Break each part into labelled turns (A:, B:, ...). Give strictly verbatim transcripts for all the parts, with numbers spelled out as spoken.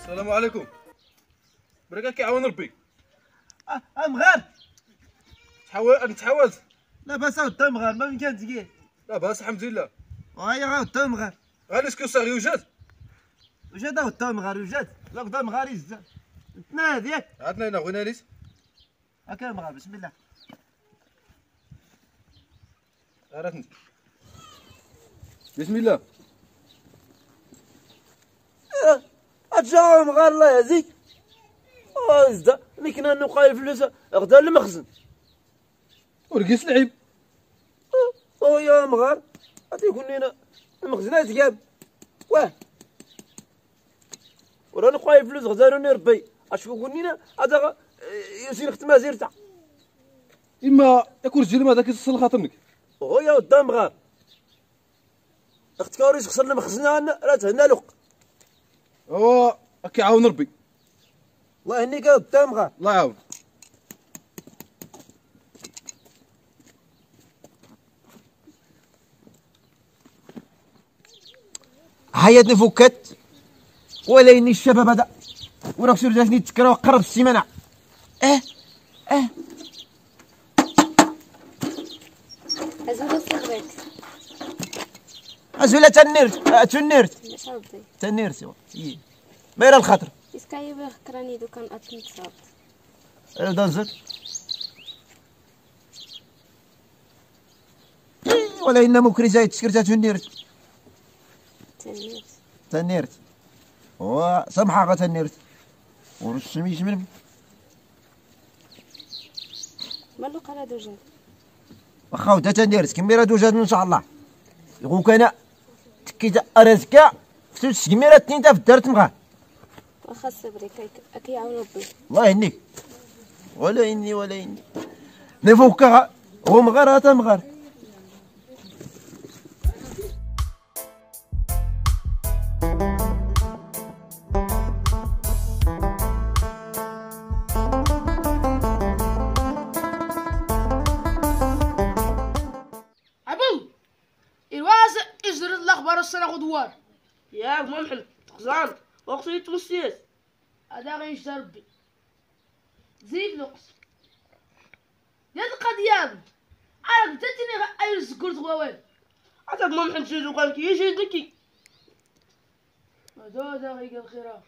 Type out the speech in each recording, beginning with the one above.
A: السلام عليكم. بركا كيعاون ربي.
B: اه مغار
A: تحاول نتحاولت.
B: لا باس غدا مغار ما يمكن تقيل.
A: لا باس الحمد لله.
B: وهيا غدا مغار
A: غير اسكو صاغي وجاد
B: وجاد غدا مغار وجاد لا غدا مغار يزاد تنادي ياك
A: عندنا هنا بغينا نيت.
B: هكا مغار بسم الله.
A: عرفت انت. بسم الله.
B: اتجاو مغار الله يهديك. اه زدا ملي كنا نوقع الفلوس غدا للمخزن
A: ورقيس العيب.
B: او يا مغار غادي يكون لنا المخزن تقاب واه ولا نوقع الفلوس غدا راني ربي اشوف كونينا هذا يسير ختم زيرتا
A: اما ياكل الجلم هذاك يصل خاطرك.
B: او يا ودام مغار اختك وريش خسرنا مخزنا راه تهنا لوق.
A: هو كيعاون ربي.
B: الله يهنيك يا ودام مغار.
A: الله يعاون.
B: حياتني فكت ولا اني الشباب هذا وراك سير جاتني تكرا قرب السيمانه. اه اه
C: عزوله صغرك
B: عزوله تنيرت تنيرت
C: شربتي
B: تنيرت اي مايره الخاطر
C: اسكاي بخكراني دو كان اتني تصاب
B: انا دانزت ولا ان مكري زايد سكرتها تنيرت
C: تنيرت
B: تنيرت و سمحه غا تنيرت ورسمي جمل
C: مالو قرا دوجا
B: واخا ودا تنيرت كميره دوجات ان شاء الله يقول كان تكيت ارزكا فتوش كميره اثنين تا في الدار تمغا
C: واخا صبري كي يعاون ربي.
B: الله يهنيك ولا اني ولا اني نفوكا هو مغار هذا مغار.
D: ابو الواسع اجري الاخبار السنه غدوار
E: ياك ما محمد تخزان وقت اللي تمسيس
D: هذا غيشتا ربي زيد الوقت يا القضيه انا بديتني اي سكرت غوال
E: عطاك ما محمد شي كان كيجي دكي
D: هذا هذا غيقال الخيرات.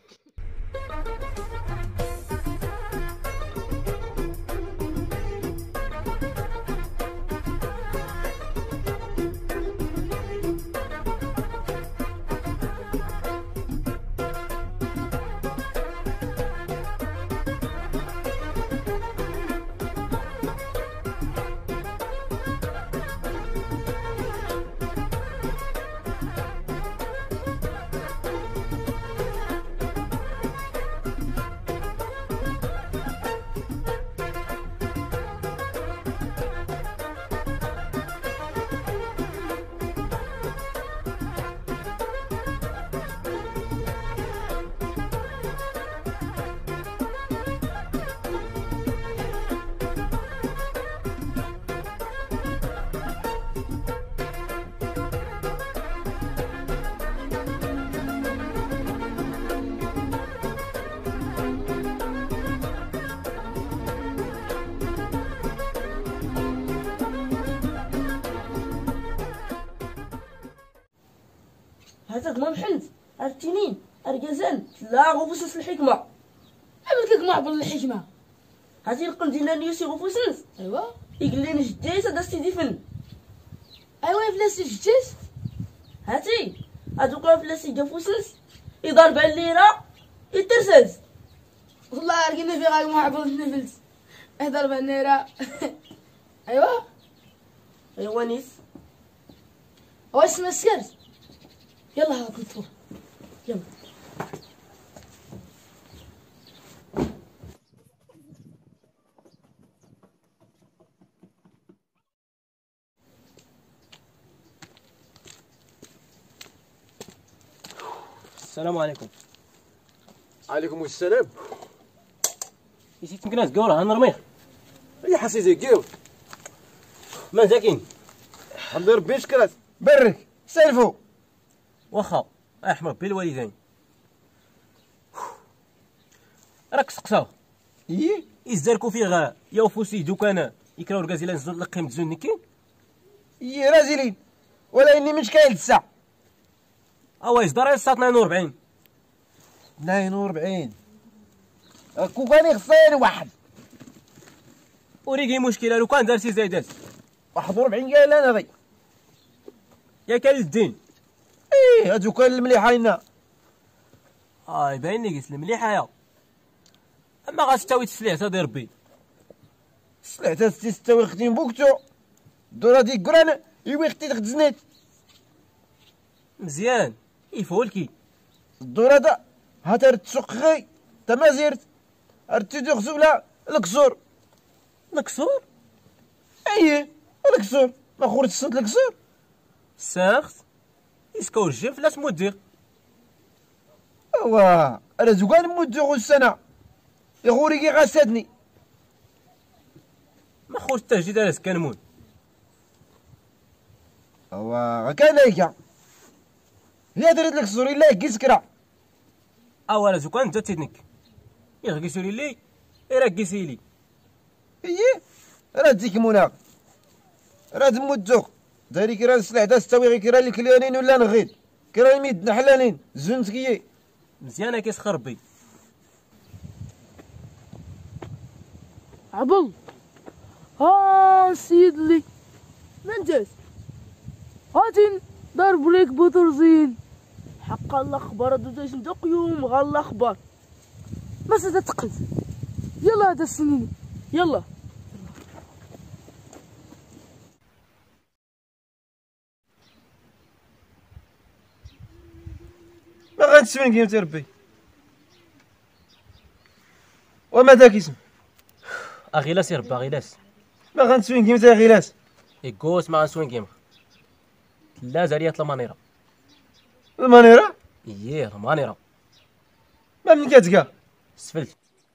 E: هذاك ما محمد التنين ارجزان لا غفوسس الحكمه
D: عملت لك معبر الحكمه
E: هاتي القلب ديال نيوسي غفوسس
D: ايوا
E: يقول لي نجديت هذا سيدي فن
D: ايوا فلاس جديت
E: هاتي هذوك فلاسي غفوسس يضرب على الليره يترسز
D: والله عرقنا في غاك معبر النفلس اهضر بالنيره. ايوا
E: ايوا نيس
D: واش مسكرت يلا هاك نفور يلا.
F: السلام عليكم.
B: عليكم السلام.
F: يسيت مكناس قولها نرميه.
B: يا حسيتي كيف
F: ما زاكين
B: الحمد ربي شكرات برك سالفو
F: واخا احمد بالوالدين. راك سقساو
B: ايه
F: يزدركو فيه غا يا وفوسي دوكان يكراو الكازيلان زول لقيم تزون نكين
B: ايه رازلين ولا اني مش كاين الساعه
F: اوا يصدر الساعه اثنين وأربعين
B: اثنين وأربعين كون كان خصني واحد
F: وريكي مشكله لو كان دارتي زايدات
B: واحد وأربعين قال انا غي
F: يا كان الدين
B: ايه هادو كان المليحه لنا
F: اه يبين لي قلت المليحه يا اما غتستوي تسليع تدير ربي
B: سلعت تستوي ختين بوكتو الدورة ديك قران يوي ختي تاخد زنيت
F: مزيان يفولكي
B: الدورة دا هاتر تسوق غي تا ما زيرت ارتدي خزوله الكسور
F: الكسور
B: اييه الكسور ما خرجت الصوت الكسور
F: ساخت يسكو الجيف لا سمو دير
B: اوا انا زوكان مدو السنه يغوري كي غاسدني
F: ما خرج تهجي دارس كنمون
B: اوا كان هيك هي درت لك الكسور الا كي سكرا
F: اولا زوكان انت تيدنك يغيسولي لي يراكيسي لي
B: اييه راه ديك مناق راه مدو داري كي راه السلع دا ستاوي غير كي راه الكليانين ولا نغيد كي راه يميد حلالين زنت كي
F: مزيانه كيسخر ربي
E: عبل ها سيد لي من جاز هاتين ضرب ليك بطرزين حق الاخبار دوجاج مدق يوم غال الاخبار ما ستتقز يلا هذا السنين يلا
B: ما غنتسمن كيما تربي وما داك اسم
F: اغيلاس يا ربي اغيلاس
B: ما غنتسوين كيما تا غيلاس
F: يقوس مع نسوين كيما لا زاليات المانيرا
B: المانيرا
F: اييه المانيرا
B: ما من كتلقى
F: سفلت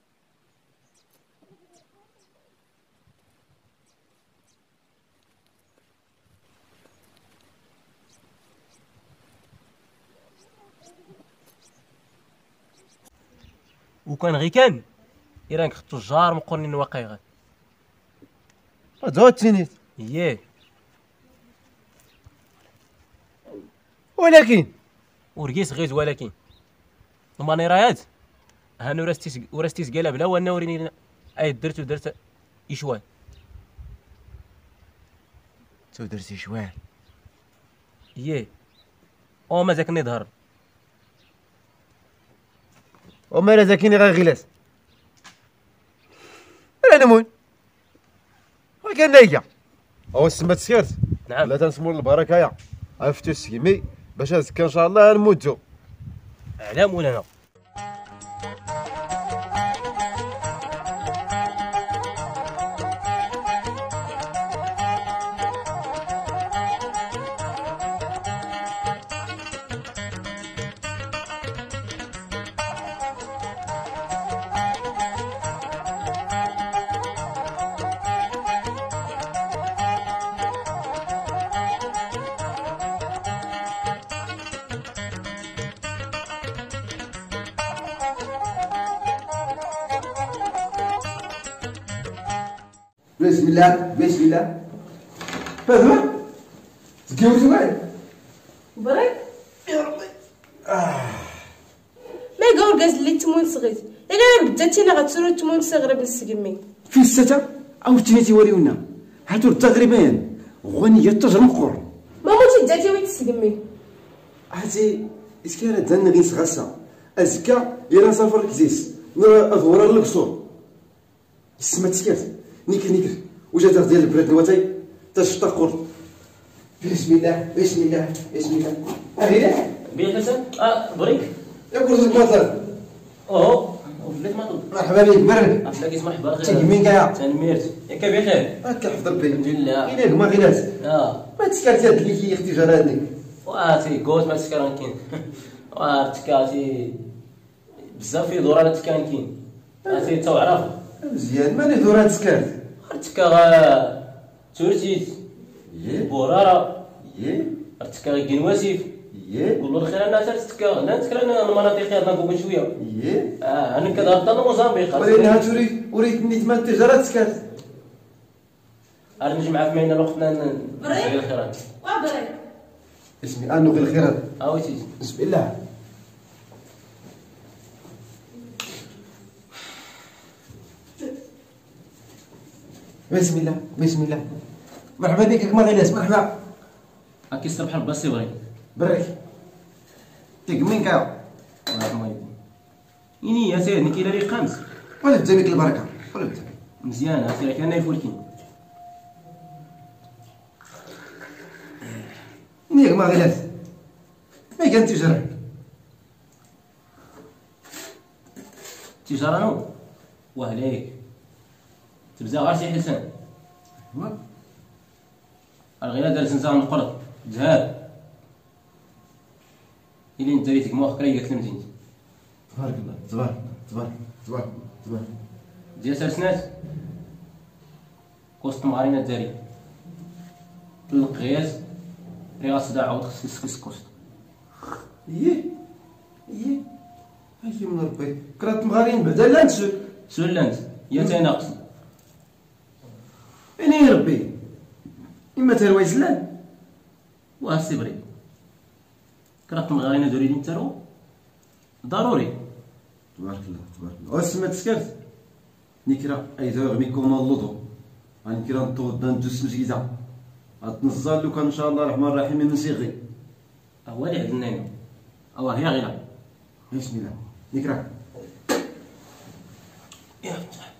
F: وكان غي كان إيران خدتو الجار مقرنين واقعي غير
B: هادو التينيت
F: اييه
B: ولكن
F: ورقيس غيز ولكن المانيرايات هانو راستيس وراستيس قالها بلا وانا وريني اي درت ودرت يشوان
B: تو درتي شوال
F: اييه او ما ذاك نظهر
B: وما لا ذاكيني غير غلاس انا نمون وكان نايكا او السما تسكرت
F: نعم
B: لا تنسمو البركه يا عرفتو السكيمي باش نزكى ان شاء الله نموتو
F: على مولانا
B: بسم الله بسم الله فاهمة تجوزوا معي
D: برك
B: يا ربي
D: ما يقول قاز اللي تمون صغير الا بداتينا غتسولو تمون صغيره بالسقمي
G: في الستة أو تنتي وريونا هاتو التغريبين غنية تجرمقر
D: ما موتي داتي وين تسقمي
G: هاتي إسكارة دانا غيس غاسا أزكا إيران سافر كزيس نرى أظهر القصور السما تسكات نيكر نيكر وجات ديال البلاد نواتي تشتقر
B: بسم الله بسم الله بسم الله أهلا
F: بيا حسن اه بريك
B: يقول لك مطر
F: اوه ولات ما
B: مرحبا بك برك
F: عفاك اسمح مرحبا
B: تيجي مين كاع
F: تنميرت ياك بخير
B: هاكا حفظ ربي
F: الحمد لله
B: إليك ما غيلاس
F: اه
B: ما تسكرت هاد اللي كي اختي جرادنك
F: واتي قوت ما تسكران كاين وارتكاتي بزاف في دورات كان كاين اتي تو عرف
B: مزيان مالي دورات سكرت
F: ارتكا غا تورتيت
G: إيه
F: بورارة
G: إيه
F: ارتكا غا كنواسيف
B: ايه
F: قول له الخير انا ترتكا لا نتكرا المناطق هذا نقول شويه
B: ايه
F: اه انا كذا غدا موزامبيق
B: ولكن تريد اريد نيت تجاره سكات
F: انا نجمع في مينا وقتنا نسقي الخيرات
D: وابري
B: اسمي انو غير الخيرات
F: اه تيجي
B: بسم الله بسم الله بسم الله مرحبا بك كما غيلاس مرحبا
F: اكي الصبح بس يبغي
B: برك تقمين كاع
F: الله يرحمه يبي يني يا سيدي كاين لي خمس
B: ولا تجيبك البركه ولا بتا
F: مزيان اخي كان يفولكين
B: نيك ما غيلاس ما كان تجرى
F: تجاره نو وهليك تبزا غير شي حسن الغيلا دار زنزان القرط جهاد إلي انت ريتك موخ كرا قالت المدينة
B: تبارك الله تبارك تبارك تبارك تبارك
F: ديال سرسنات كوست مغارينا الداري القياس ريغا صداع عاود خصك تسقس كوست
B: ايه ايه هاي من ربي كرات مغارين بعدا لا نتسول
F: سولانت يا تناقص
B: اني ربي اما تروي زلان
F: واه السبري كرات مغارينا دوري لي نترو ضروري
B: تبارك الله تبارك الله اسمع تسكرت نكرا ايضا غميكم اللوطو غنكرا نطود ندوس مسكيزا غتنزل لو كان ان شاء الله الرحمن الرحيم نسيغي
F: هو اللي عندنا هنا هو هي غير
B: بسم الله نكرا
F: يا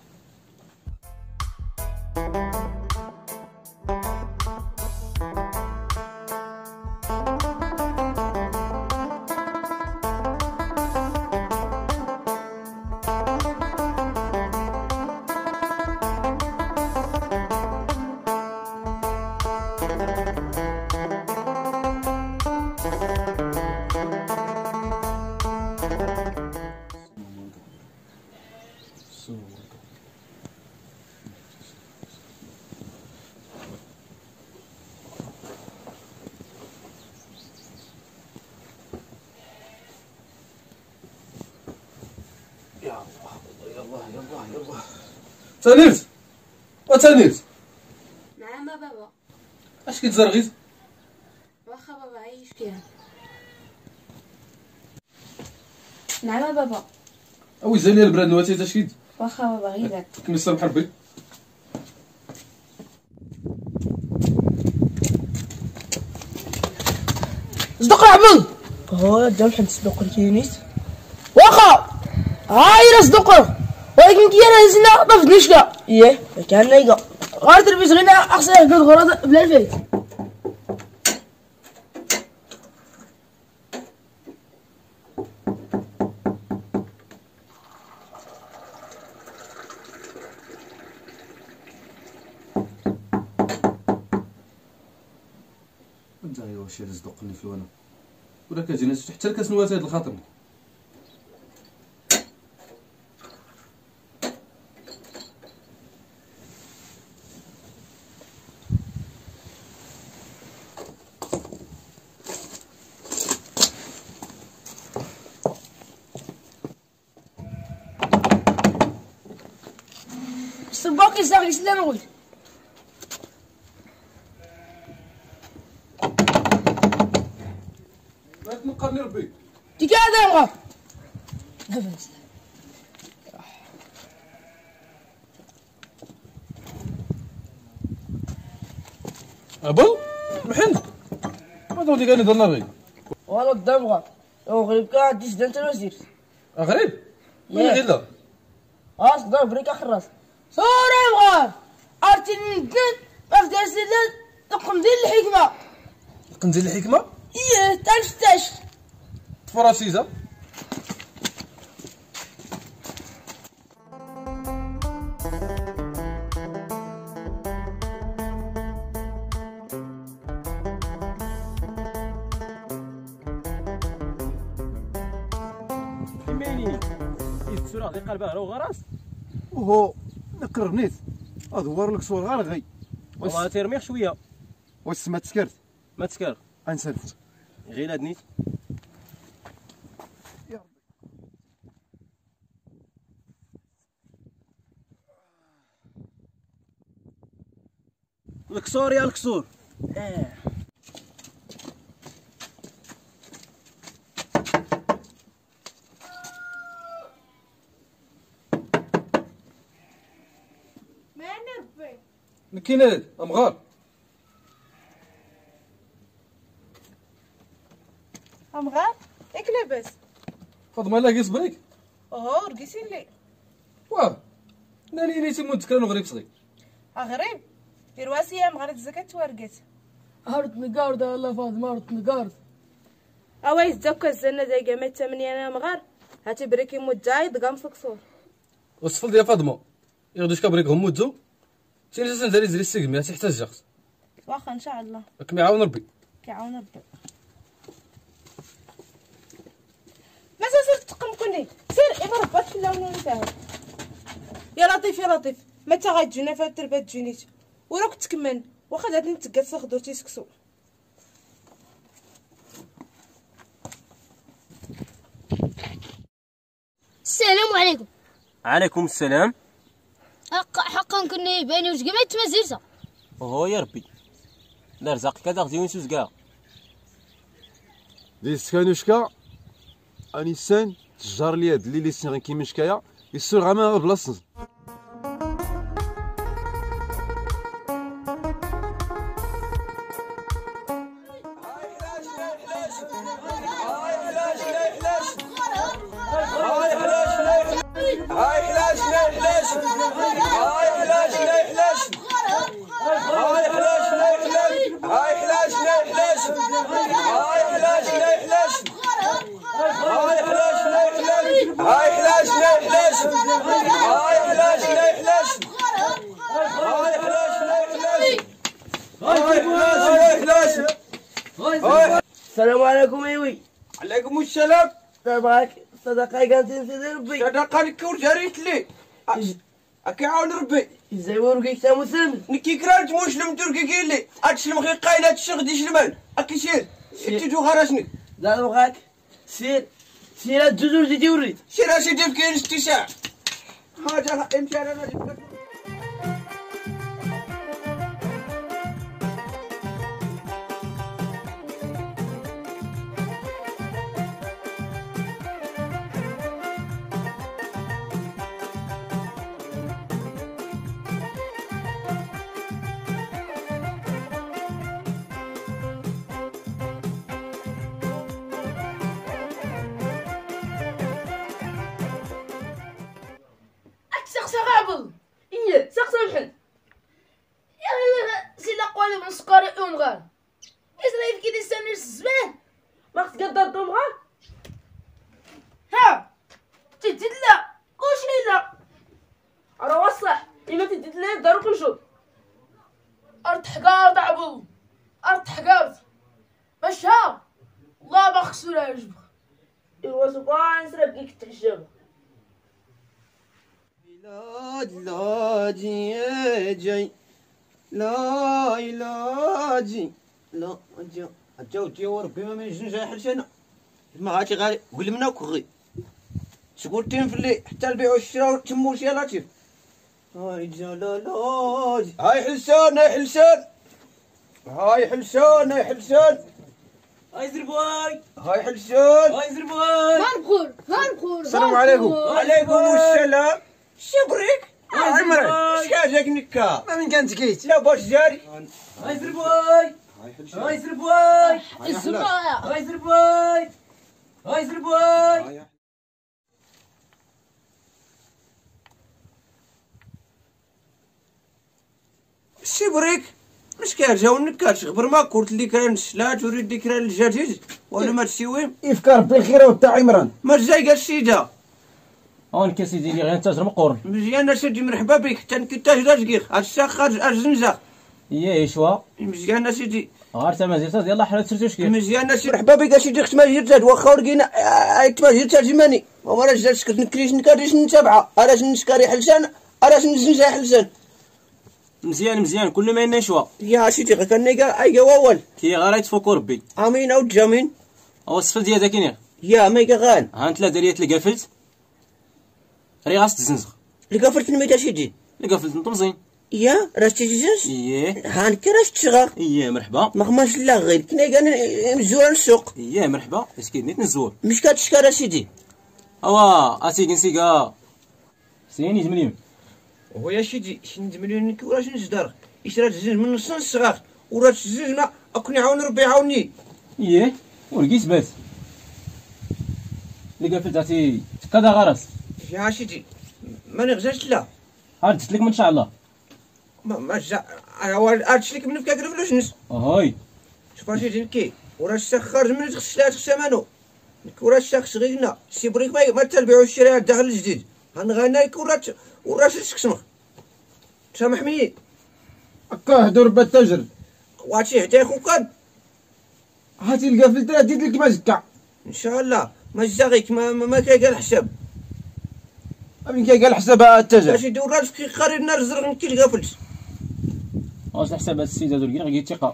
A: تنيرت وتنيرت
C: نعم بابا
A: اش كيتزرغيت
C: واخا بابا عايش فيها نعم بابا
A: اوي زاني البراد نواتي اش كيد
C: واخا بابا غير داك
A: كمل سامح ربي
E: صدق العبد هو جا بحال تصدق الكينيت واخا هاي صدق ولكن كي انا هزنا طفت نشكا ايه كان نايقه غير تلبس غينا احسن قد غرض بلا الفايت
A: انت يا واش صدقني في وانا ولا كتجينا حتى الكاس نوات هاد الخاطر
E: السباق يساق يسلم اقول
A: ما تنقرني ربي
E: تيك هذا يبغى نفس
A: ابل محن ما دودي كان يدرنا بي
E: والله قدام بغا او غريب كان ديش انت الوزير
A: غريب وين غير لا
E: خلاص ضرب بريك اخر راس صورة بغا ارتني ندن ما في درس لن تقوم ديال الحكمة
A: قنزل الحكمه
E: ايه تنفتش
A: فراسيزه
F: كيميني يتسرع ذي قلبه لو غراس
B: وهو نكر نيت ادور لك صور غير غي
F: والله تيرميح شويه
B: واش سمعت سكرت
F: ما تسكر
B: انسلفت
F: غير هاد نيت
B: الكسور يا الكسور. اه
D: ماني ربي
A: كاين هاد امغار
E: أمغار إيك لاباس؟
A: فاطمه لا كيس بريك
E: أوه رقيتي لي
A: واه ناني نيتي متكرن وغريب صغير
E: أغريب يرواسي يا مغرد زكاة ورقت
D: هرت نقارد الله فاطمة هرت نقارد.
E: أوايز جاكا الزنة دايقا ميت تمنية أنا مغار هاتي بريكي مجايد قام فكسور
A: وصفل ديال فاطمه يغدوش كبريك هم مدو تيني سنت زري زري السقمي تحتاج جاخت
E: واخا إن شاء الله
A: راكم يعاون ربي
E: كيعاون ربي. ما سير تقم كوني سير إغا ربات في اللون نتاعو يا لطيف يا لطيف متى غتجينا فهاد التربة تجينيت وراك تكمن واخا هاد نتقاد خضر تيسكسو.
H: السلام عليكم.
F: عليكم السلام.
H: حق حقا كنا باينين وش قمت تمزيزة.
F: هو يا ربي لا رزق كذا غزي وين سوزكا
G: دي سكانوشكا اني سان تجار لي هاد اللي سين كيما شكايا يسور غاما بلاصه
B: هاي حلاش لا حلاش هاي حلاش لا حلاش هاي حلاش لا حلاش هاي حلاش لا حلاش هاي حلاش لا حلاش هاي حلاش لا حلاش هاي حلاش لا حلاش هاي حلاش لا حلاش هاي حلاش لا حلاش هاي حلاش لا حلاش.
E: السلام عليكم ايوي.
B: عليكم السلام.
E: تبعك صدقة قالت سيدي ربي
B: صدقة لك ورجاريت لي أكيعاون ربي
E: ازاي ورقيك تا مسلم
B: نكي كرارت مسلم تركي كاين لي أتسلم غير قايلة الشغل يسلمان أكي سير تجو خرجني
E: لا بغاك سير سير هاد الجزر جيتي وريت
B: سير أسيدي في كاين ستي ساعة حاجة امشي أنا جبتك.
D: سقسا غابل إيه سقسا محل يا سي الأقوال من سكاري أم غار إسرائيل كي تستنى الزمان
E: ما خصك تقدر مغار
D: ها تجد لا كلشي لا
E: راه واصح إما تدي لي دار كلشي
D: أرض حقارت عبل أرض حقارت مشها الله ما خسرها يجبخ
E: إوا سبحان سرب كيك تحجب
B: لا لا جي جي لا لا جي لا جي جاو جي وربي ما يجنش حل انا ما غاتي غادي قول منا كغي شكون تين في اللي حتى البيع والشراء تموش يا لطيف. هاي جا لا لا جي. هاي حلسان هاي حلسان هاي حلسان هاي حلسان
E: هاي زرباي
B: هاي حلسان
E: هاي زرباي
H: هنقول هنقول
B: السلام عليكم. وعليكم السلام. شبريك عمرك شكاجاك نكا ما من كانت كيت لا باش جاري.
E: هاي زرباي هاي زرباي
H: الزبايا
E: هاي زرباي هاي زرباي
B: شبريك مش كارجاو نكاش غبر ما قلت لي كاين لا تريد ذكرى الجديد ولا ما تسويم
I: افكار بالخير وتاع عمران
B: ما جاي السيده
F: هون كاسي ديالي غير نتاجر مقورن
B: مزيان سيدي مرحبا بك تنكتاج راسكيخ السخر الزنزه
F: هي شوا
B: مزيان سيدي
F: غير تما زيتاز يلاه حنا تسرتوش كيف
B: مزيان سيدي مرحبا بك سيدي اخت ما جيت واخا ورقينا ايت ما جيت ترجماني وما راه جات نكريش نكريش نتابعها اراش نسكاري حلسان اراش نزنزه حلسان
F: مزيان مزيان كل ما ينا شوا
B: يا سيدي غا كنيقا ايقا واول
F: كي غير يتفوكو ربي
B: امين او جامين
F: هو الصفر ديال داك كاين
B: يا ميقا غان
F: ها انت لا داريات اللي قفلت ري غاس تزنزغ
B: اللي قفلت نميت سيدي
F: اللي قفلت انتم زين
B: يا راش تيجيجنس
F: اييه
B: هانك راش تشغى
F: اييه مرحبا
B: ما خماش لا غير كنيقا مزورا السوق
F: اييه مرحبا اش كيدنيت نزور
B: مش كاتشكا سيدي
F: اوا اسيك نسيكا سيني مليون
B: هو يا سيدي شنت مليون وراش نجدر يشرى تزوج من نص الصغار وراه تزوج ما اكون يعاون ربي يعاوني
F: اييه ولقيت بات اللي قفلت عتي كذا غرس
B: يا سيدي ما نغزاش لا
F: هردت لك ان شاء الله
B: ما ما جا هردت لك من فكاك الفلوس
F: هاي
B: شوف سيدي كي وراه الشيخ خارج من تغسلات خسامانو وراه الشيخ صغيرنا سي بريك ما ما تلبيعو الشريعه الداخل الجديد هنغنايك وراه وراه تسكسمخ سامحني
I: هكا هدور بالتاجر
B: واتشي حتى خوكان
I: هاتي القفلت ديت لك ما زكا
B: ان شاء الله ما جاغيك ما ما, ما كاين الحساب
I: امين كي قال حسابها التاجر
B: اش يدور راسك كي قاري النار زرق كي القفلت
F: واش الحساب هاد السيد هادو لقينا غير الثقه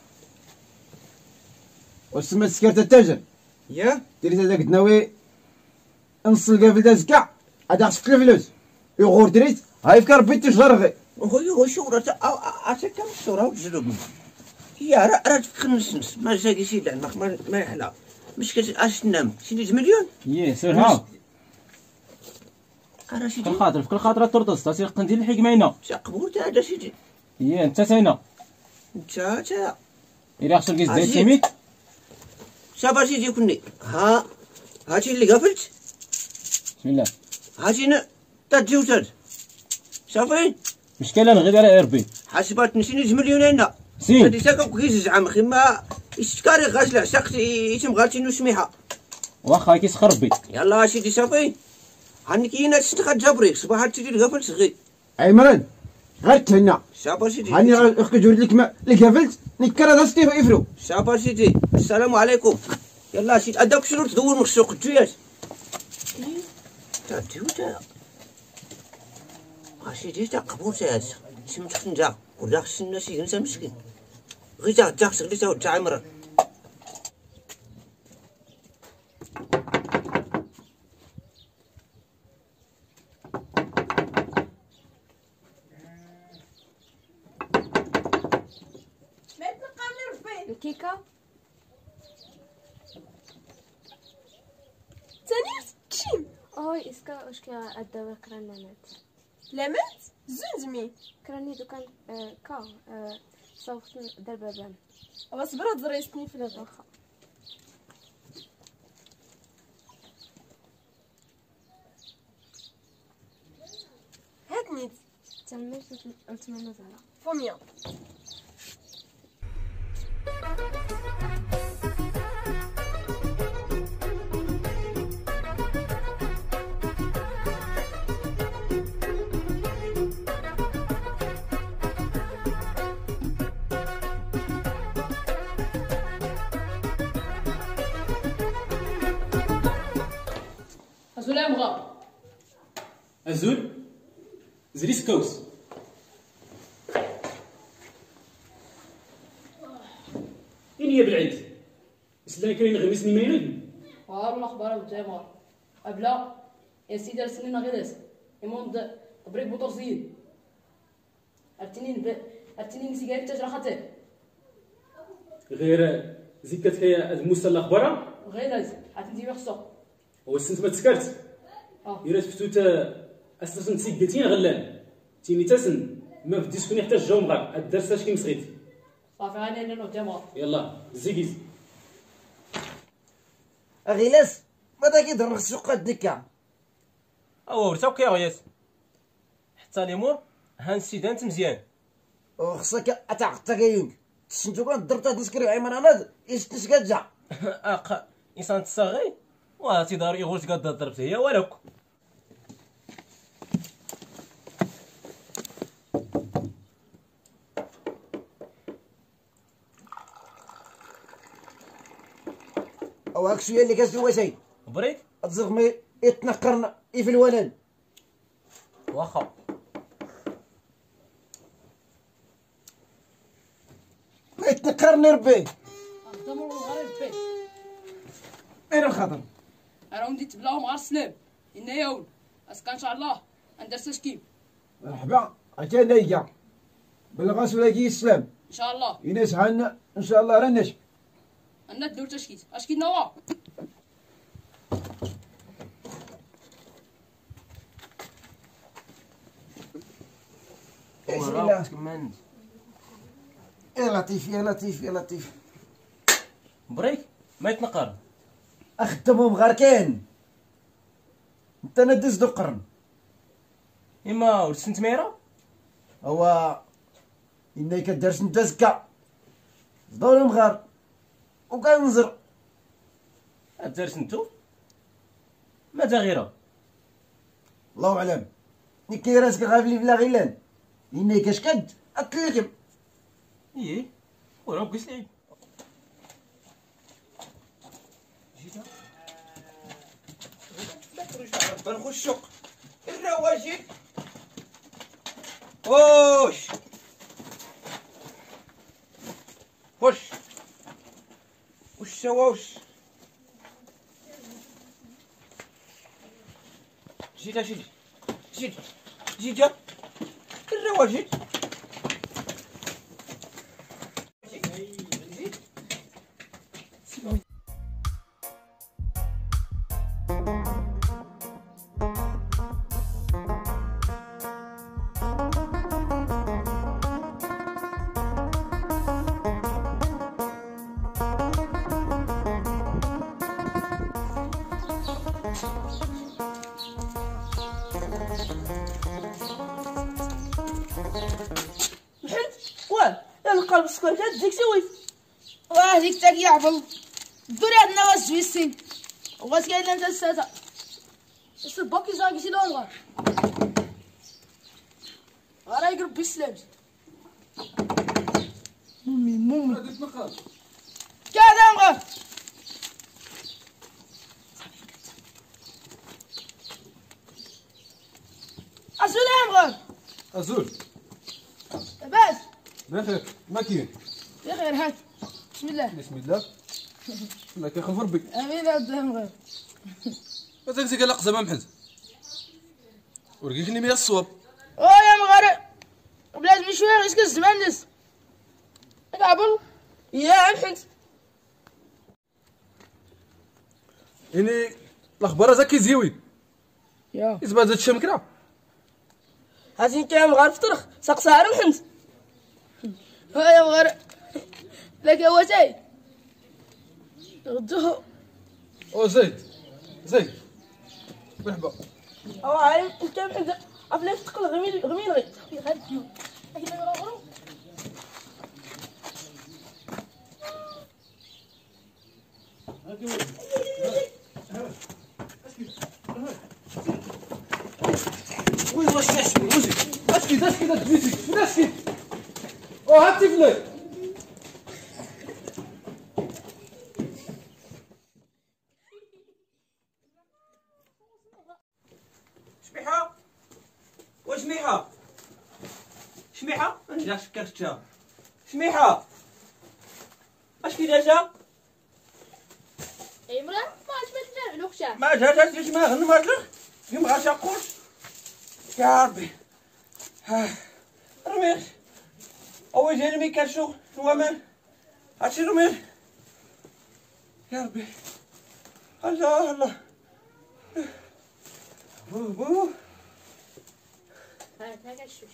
I: واش سمات سكرت التاجر
B: يا
I: دريت هذاك ناوي نص القفلت زكا هذا خصك الفلوس يغور دريت هاي فكر ربي تشغر
B: هو هو شو راه عطاك كم صوره وتجرب يا راه راه تفكر نسنس ما جاكي شي لعنك ما, ما يحلى مش كت اش تنام شي نيت مليون
F: ياه سير ها
B: راه شي
F: كل خاطر في كل خاطر ترطس تاسي ندير الحكمه هنا
B: قبول تاع هذا سيدي
F: ياه انت تاينا
B: انت تا
F: الى خصك تزيد سيميت
B: صافا سيدي كوني ها هاتي اللي قفلت
F: بسم الله
B: هاتي تا تزوجات صافي
F: مشكله نغير على ربي
B: حاسبات نسيني مليون هنا
F: سي
B: هادي ساكا كيس زعما خما يشكاري غاسل عشاق يتم غاتي نو سميحه
F: واخا كيسخر ربي
B: يلا سيدي صافي هاني كاينه تستخد جبريك صباح تجي القفل صغير
I: عمران غير تهنا
B: صافا سيدي
I: هاني اخك جوري لك ما اللي قفلت نكر هذا ستيف يفرو
B: صافا سيدي السلام عليكم يلا سيدي اداك شنو تدور من السوق الجويات تا تيوتا سيدي تا قبول تا سمت نجا ولا خصنا شي انسان مسكين غير تا تا خصك تا تا عمران
C: الكيكة
J: تاني تشيم
C: اوي اسكا واش كي الدواء كرانانات
J: لامات زنزمي
C: كراني دوكان آه كا آه صوت دابا بان
J: اصبر تزريستني في الغا
C: واخا
J: هاتني
C: تميت التمنى زعما
J: فوميا
E: أزول يا مغا
F: ازول زريس كوس
K: إني يا بالعيد سلاني كاين غمسني مايلد
E: وهارون اخبار بالجامعة ابلا يا سيدي رسلنا غيرس يموند بريك بوطور زيد ارتنين ب ارتنين سيجارة تجرى خاطر
K: غير زكات هي الموسى الاخبار
E: غير هز حتنتي بخصو
K: هو السنت ما تسكرت
E: اه
K: يرات فتوت اساسا تسيقتين غلان تيني تاسن ما بدي شكون يحتاج جو مغار الدرس اش كيمسغيت
E: صافي غاني انا الجامعة
K: يلا زيكيز
B: اغيلاس ماذا كيضر السوق الدكه
F: او ورثاو كيغياس حتى ليمور هان السيد انت مزيان
B: وخصك اتعقد كايونك تسنتو كان ضربت هاد السكري عيمان انا يستش كتجا
F: اق انسان تصاغي وهاتي دار يغول تقاد ضربت هي ولك
B: او هاك شويه اللي كاسلو شي
F: بريك
B: تزرق ما يتنقرن في الولد
F: واخا
I: بغيت تنقرني ربي.
E: خدموا الغريب بيه.
I: اين الخضر؟
E: راه ولدي تبلاهم غير السلام. إنا يا ولد. اسكا ان شاء الله ندير تشكيل.
I: مرحبا عتا نايا. بالغاس ولا كي السلام.
E: ان شاء الله.
I: يناس عنا ان شاء الله راه نجم.
E: انا ندير تشكيل. اش كي نوا؟
I: يا لطيف يا لطيف يا لطيف.
F: بريك ما يتنقر.
I: اخدمهم غير كاين. انت ندز دو قرن.
F: اما ولد سنتميره؟
I: هو إني كديرش انت زكا. زدولهم غير وكنزر.
F: دار سنتو؟ ما دا غيره.
I: الله اعلم. نكي راسك غافلي بلا غيلان. إني كشكد اكلكم.
F: ايه وراه بقيت لعيب.
B: بنخشو الرواجي. وش وش وش سوا وش جيت جيت جيت جيت الرواجي.
E: القلب سكون جات ديك سوي واه ديك تاك يعفل الدوري عندنا واش جويسين واش كاين انت الساتا السباكي زاكي شي لون غير غير يقرب بالسلام ممي ممي كذا غير ازول غير
A: ازول
E: لاباس
A: بخير ما كاين
E: بخير هات بسم الله
A: بسم الله الله كيخلف ربي
E: امين قدام غير
A: مازال زيك لاق زعما محمد ورقيكني مية الصواب
E: او يا مغارب بلازم شويه غير اسكت زمان الناس قابل يا محمد
A: يعني الاخبار هذا كيزيوي
E: يا
A: يزبط هاد الشمكره
E: هاتي كام غير فطرخ سقسها على محمد ها يا مغارب لك هو زيد غدوه
A: او زيد زيد مرحبا
E: او عالم انت محمد عفلاش تقل غميل غميل غير هاد اليوم اكيد غير
A: وي واش تحسبي وزي اسكت اسكت اسكت اسكت او هاتي فلوس
B: شميحة وشميحة شميحة ما نجاش كرتها شميحة اش كي دايره
C: اي مرا ما عجبت لها لوكشا
B: ما جاتش ليش ما غن مالك يم غاش اقول يا ربي ها رميت او جاني مي كاشو ومن هاتي رميت يا ربي الله الله بو بو
C: هات هاك الشوش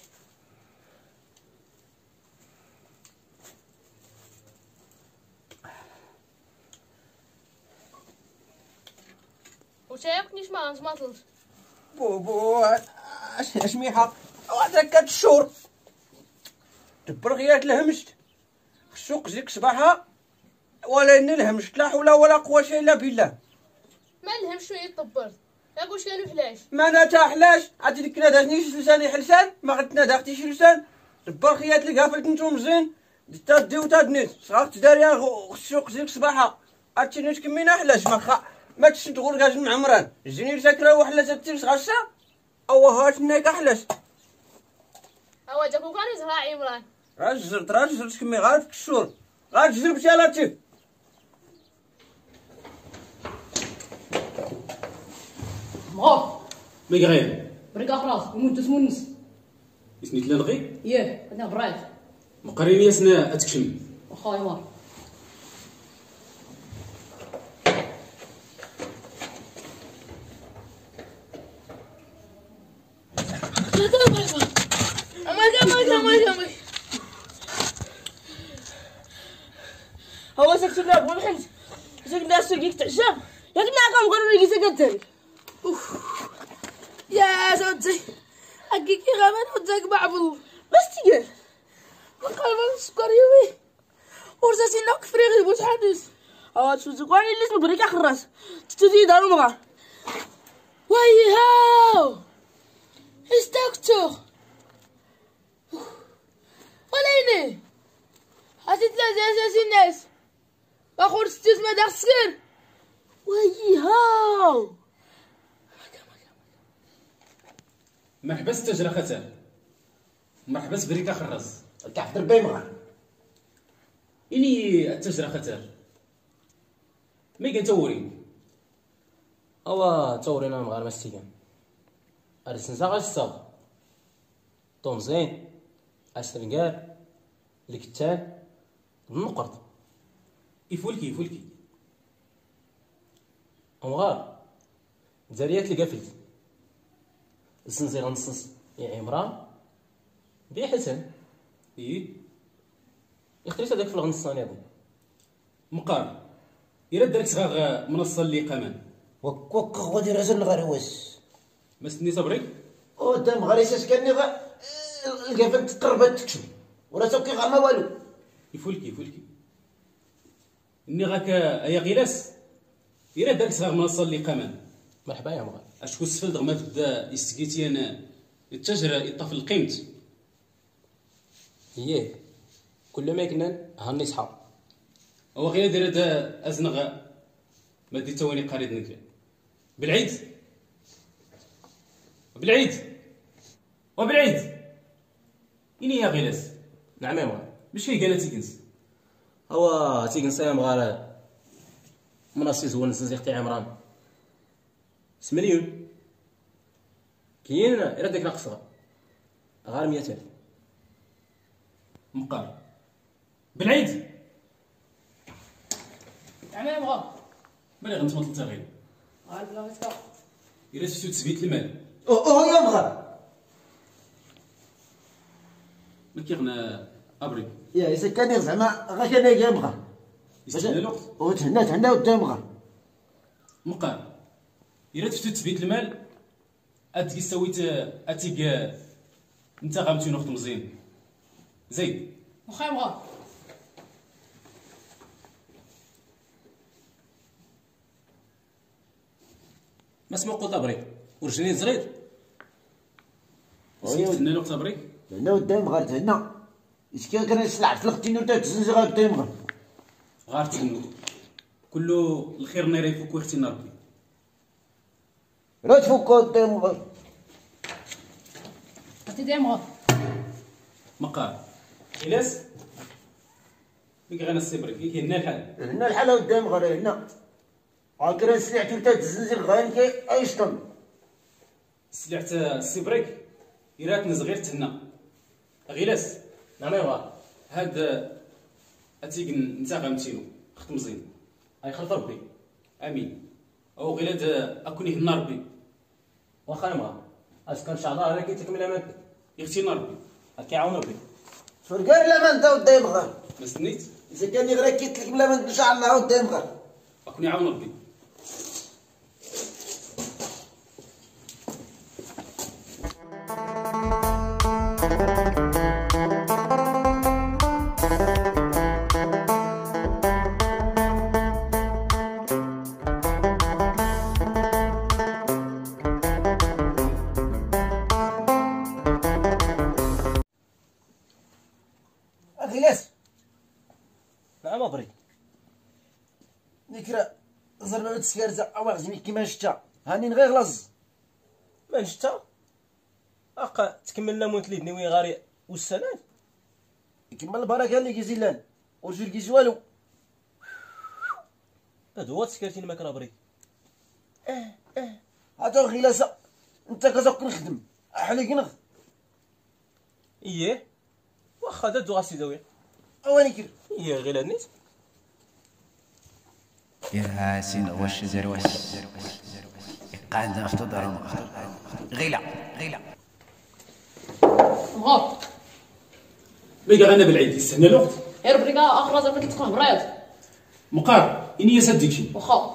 C: وشايفنيش ما ما طلت
B: بو بو اش شميحة هذاك كتشور دبر غيات الهمشت السوق زيك صباحها ولا اني الهمشت لا حول ولا قوة الا بالله
C: ما لهم شويه طبرت ياك واش كانوا حلاش
B: ما انا تا حلاش عاد ديك ناداتنيش لساني حلسان ما غد نادختيش لسان دبر خيات لي قافلت نتوما مزيان تا دي وتا دنيت صغارت داريا السوق زيك صباحها عرفتي نيت كمينا حلاش ما خا ما تشد غور كاج معمران جيني ساكره وحلا تتيرس غشا او هات نايكا حلاش
C: هو جاكو كان يزرع عمران
B: راجل راجل كمي غارف كشور غتجرب شي لاتيف.
K: مغار ميغريل
E: بريكا خلاص يموت تسمونس
K: سنيت لنغي
E: ياه انا برايت
K: مقريني سنا اتكشم
E: واخا يمار
J: هو سكت لعب والحين سكت ناس سكت تعشى ياك ناقم غير اللي سكت
E: يا زوجي حقيقي غابن وجاك بعبل
J: بس تقال
E: وقال السكر يوي ورزاتي ناك فريغي بوش حدث
J: اه شو زقاني اللي اسمه بريكا خراس تتدي دارو مغار
E: وي هاو استكتو وليني هاتي ثلاثة أساسي الناس باخور ستوز ما داخل سكر
J: وي هاو
K: مرحبا ستاجرة ختام مرحبا بريكا خراز
I: كحضر باي مغار
K: إني التاجرة ختام ميكا تورين
F: أوا تورينا مغار مستيقان أرسنسا غاشتاغ طومزين أشترنقار الكتان النقرط
K: يفولكي يفولكي
F: مغار زاريات اللي قافلت السنسي غنصنص يا عمران بيا حسن
K: إيه
F: يختريت هذاك في الغنصاني هذا
K: مقار إلا دارك صغار منصة اللي قامان
I: وك وك غادي رجل غير واش
K: ما ستني صبري
I: او دام غاري سكني غا القفل تقربت تكشف ولا توكي غا ما والو
K: يفولكي يفولكي إني غاك يا غيلاس إلا دارك صغار منصة اللي قامان
F: مرحبا يا مغار
K: اشكو السفل دغما تبدا يستكيتي انا التاجر يطفل القيمت
F: اييه كل ما كنا هاني صحاب
K: هو غير داير هذا ازنغ ما دي تواني قريد نك بالعيد بالعيد وبالعيد إني يا غيلاس
F: نعم يا مغار
K: باش فيه قالت تيكنس
F: هو تيكنس يا مغار مناصي زوين نسنسي اختي عمران سمليون كاين إلا داك ناقصها غير مية ألف
K: مقار بالعيد
E: نعم يا مغار
K: مالي غنتمط التغيير
E: عارف لا مسكا
K: إلا شفتو تثبيت المال
I: او او يا مغار
K: ما كيغنا ابري
I: يا سكني زعما غا كان يا مغار
K: يستنى الوقت
I: وتهنا تهنا قدام مغار
K: مقار إلا شفتو تثبيت المال اتي سويت اتيك انت غامتي نوخت مزيان زيد
E: واخا يا مغار
F: ما سمو قلت ابري ورجلين زريد
K: سيت لنا الوقت ابري
I: هنا قدام مغار تهنا اش كان كان يسلع في الختين وتا تزنزي غا قدام مغار
K: غار تهنو كله الخير نير يفوك ويختينا ربي
I: لا تفوق قدام مغار
E: هاتي يا مغار
K: مقار إلاس ميك غانا السبرك كي هنا الحال
I: هنا الحالة قدام مغار هنا عاكرا سلعت وتا تزنزي غاين كي ايشطن
K: سلعت السبريك إلا تنزغير تهنا غيلاس
F: نعم يا مغار
K: هاد اتيك نتا غامتينو خت مزيان
F: هاي خلف ربي
K: امين او غيلاد اكوني هنا ربي
F: واخا يا مغار اسكن شعار انا كي تكمل امانتك
K: يختينا ربي
F: كيعاون ربي
I: فرقار لا ما انت قدام مغار
K: ما استنيت
I: اذا كان يغرا كيت لك بلا ما ان شاء الله قدام مغار
K: اكوني عاون ربي
I: غيلاس
F: نعم ابري
I: نكرا زرنا تسكارتا اواغزني كيما شتا هاني غير غلز
F: ما نشتا اقا تكملنا موت ليدني وين غاري والسلام
I: كيما البركه اللي كيزيلان وجو لقيت والو.
F: هذا هو تسكرتيني ما كنابريك.
I: اه اه هذا غلاسه انت كتبقى نخدم احلى كي نخدم.
F: اييه واخا هذا دو غاسي داوي
I: اواني كير
F: اييه غير النيت
A: يا سين واش زروس قاعد نفتو دارو غيلا غيلا
K: مغار بيقى انا بالعيد يستنى الوقت
J: غير بريكا اخر راه كنت تقرا برايات
K: مقار اني سد ديكشي
J: واخا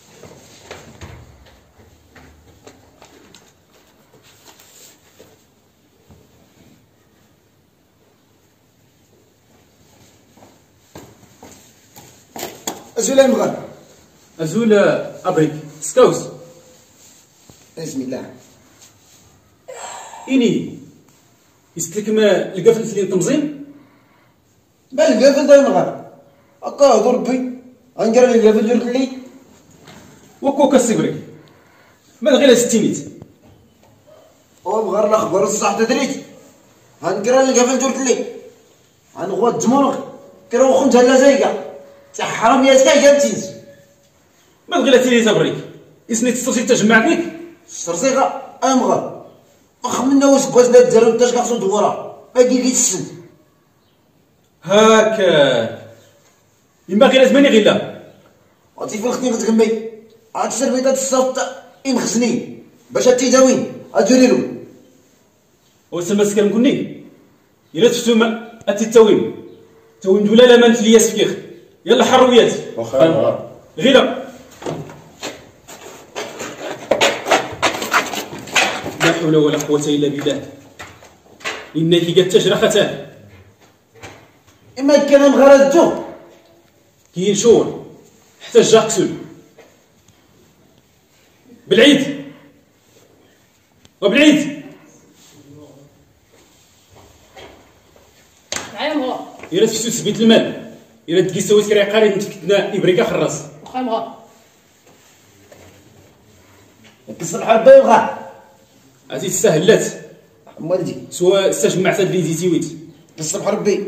I: ازول المغرب
K: ازول ابريك ستوز
I: بسم الله
K: اني يسكلكم القفل اللي تمزين
I: بل القفل دا المغرب هكا هضر ربي غنقرا لي القفل درت لي
K: وكوكا السبريك ما غير ستينيت
I: او مغار الاخبار الصح تدريت غنقرا لي القفل درت لي غنغوا الجمهور كيرو خمسه لا زايقه تاع حراميات كاع جابتينز
K: ما غير تيلي تبريك اسني تصرتي تجمع فيك
I: الصرصيغه امغر اخ منا واش بغيتنا ديرو انت اش خاصو دورها ما دير لي السن
K: هاكا يما غير زماني غيلا
I: عرفتي فين خدني غتغمي هاد السربيطات الصوت يمخزني باش التداوين اديري له
K: وسما سكر نكوني الا تفتو ما التتاوين توين دولا لا مانت ليا سفيخ يلا حرويات
G: واخا
K: غيلا لا حول ولا قوة إلا بالله إنك قد تجرختان
I: إما كان مغرد الجو
K: كي نشور حتى جاكسول بالعيد وبالعيد
J: معايا مغار
K: إلا تفتو تثبيت المال إلا تكي سويت كرا قاري نتكتنا إبريكا خراس
J: واخا مغار
I: كسر حبه يبغى
K: هاتي تستاهلات
I: والدي
K: سوا استجمعت اللي زيتي ويت
I: بالصبح ربي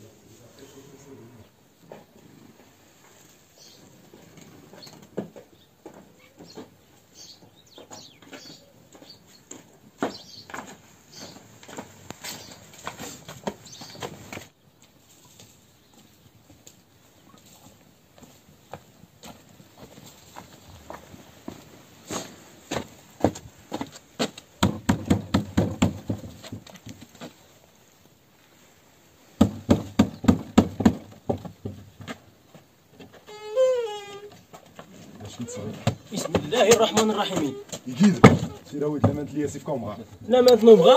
F: بسم الله الرحمن الرحيم
G: يجيد سيراوي تلامانت ليا سيف كومغا
F: لا ما نبغى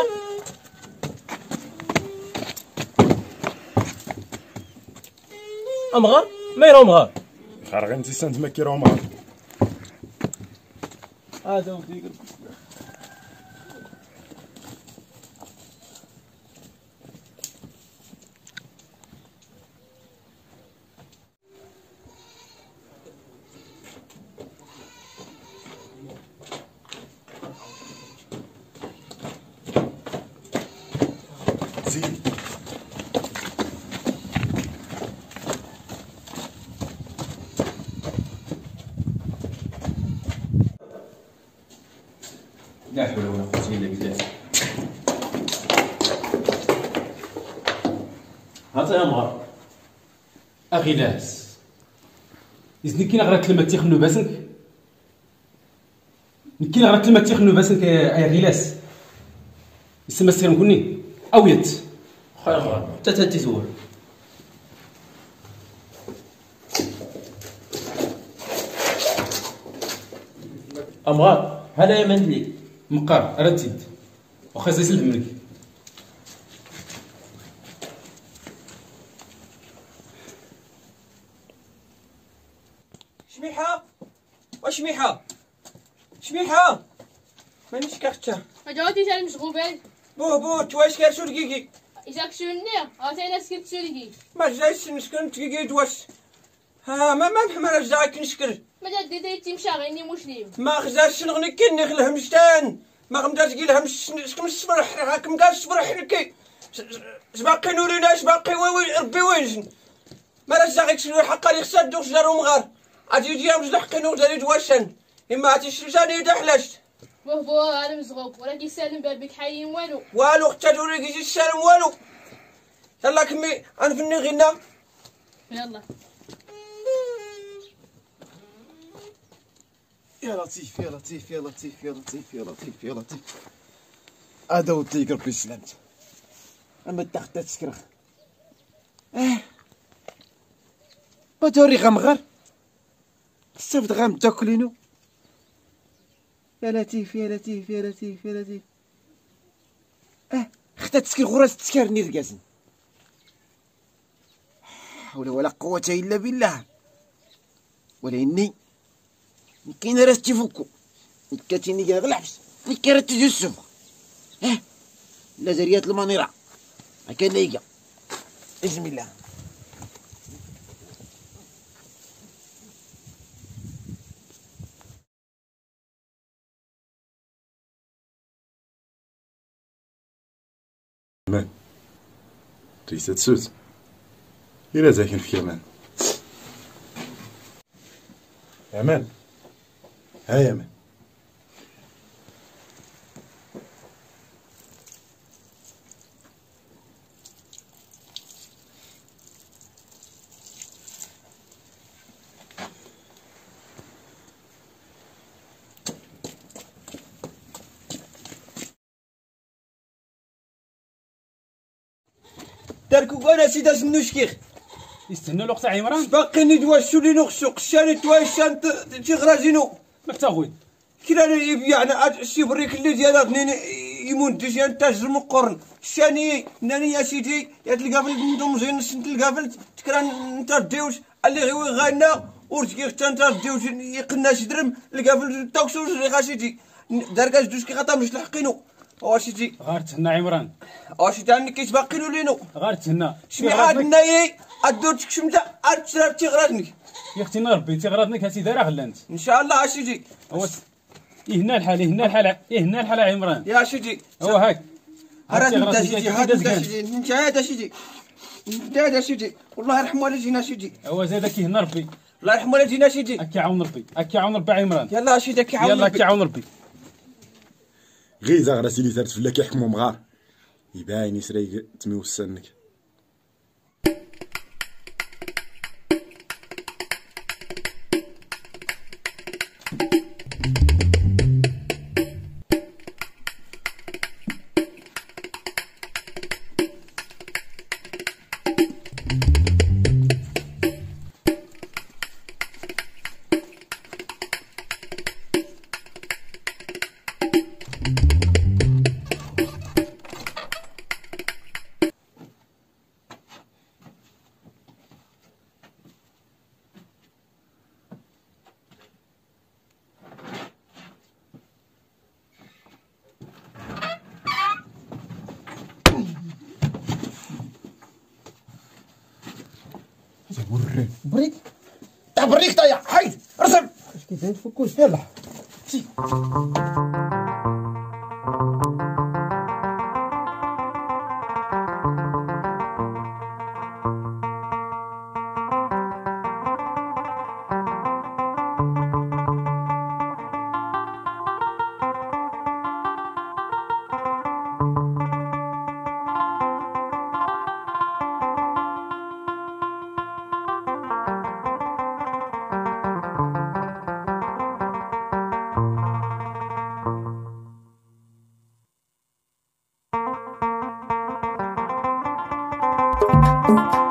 F: امغار ما يرى امغار
G: خارج انت سنت ما كيرو مغا
F: هذا وديك
G: زيد
K: لا حول ولا قوة إلا بالله
F: هذا يا مغار
K: أخي لاس إذا كي نغرت لما تيخنو باسنك كي نغرت لما تيخنو باسنك يا غيلاس يسمى السير نكوني أويت
F: خير مغار حتى تهدي تقول امغار هذا يا مندلي
K: مقار رديد وخا زيد منك
B: شميحة وشميحة شميحة مانيش كاختها
J: جاوتي تاني مشغول بالي
B: بوه بوه تواش كارشو دقيقي
J: إذا كشوني عاوتاني ناس كيف تشوني
B: ما جايش نشكر دقيقي دواش ها ما ما محمر جاك نشكر
J: ما جا ديتي تمشى غيني مسلم
B: ما خزاش نغني كني غلهم شتان ما غمداش قيلهم شكون الصبرح راكم قال الصبرح لكي باقي نورينا اش باقي وي ربي وين مالا جاغيك شنو حقا لي خصها دوك جارو مغار غادي يجي يوم جلو حقينو داري دواشن اما غادي شرجاني دا حلاش
L: بوه بوه انا مزغوب ولا كيسالم بابك حي والو
B: والو حتى دوري كيجي الشارم والو يلا كمي غنفني غينا
L: يلا
I: يا لطيف يا لطيف يا لطيف يا لطيف يا لطيف يا لطيف هذا ودي ربي سلامت اما تاخد تسكرخ اه ما توري غمغر الصفد غام تاكلينو يا لطيف يا لطيف يا لطيف يا لطيف اه ختا تسكر غراس تسكرني رقازن حول ولا قوة الا بالله ولا اني كاين راس تيفوكو كاتيني كاع الحبس كيرات تجي السفق اه لا زريات المنيرة هكا نايقة بسم الله
G: مان ريسة سوت إلا زاكن في كمان يا مان ها يا مان
B: داركو انا سيدا سنوشكيخ
K: يستنى الوقت عمران
B: باقي ندواشو لي نخشو قشاني تواشان تيغرازينو
K: مكتاغوين
B: كلا يعني شي بريك اللي ديالها يمون ديجي انت تجرم القرن شاني ناني يا سيدي يا تلقى في ندوم زين تلقى في تكرا انت ديوش اللي غيوي غانا ورتكي حتى انت ديوش يقنا شي درم لقى في التوكسو اللي غاسيتي داركاش دوش كي غاتا مش لحقينو واش تي
K: غار تهنا عمران
B: واش تاني كيتباقينو لينو
K: غار تهنا
B: شنو عاد نايي ادور تكشمتا عاد تشرب تيغراتني
K: يا اختي ربي تيغراتنك هاتي دايره غلانت
B: ان شاء الله اسيدي
K: هو هنا الحال هنا الحال هنا الحال عمران
B: يا سيدي
K: هو هاك
B: هاد انت سيدي هاد انت سيدي انت هذا سيدي انت هذا سيدي والله يرحم والدينا سيدي
K: هو زادك هنا ربي
B: الله يرحم والدينا سيدي
K: اكي عون ربي اكي عون ربي عمران
B: يلا سيدي اكي عون ربي
K: يلا اكي عون ربي
G: غير زغرا اللي ثارت فلا كيحكمو مغار يباين يسري تموسنك
I: بريك تاع بريك طايح حيد ارسل
A: اش كيفين تفكوش يلا
I: سي
M: Thank you.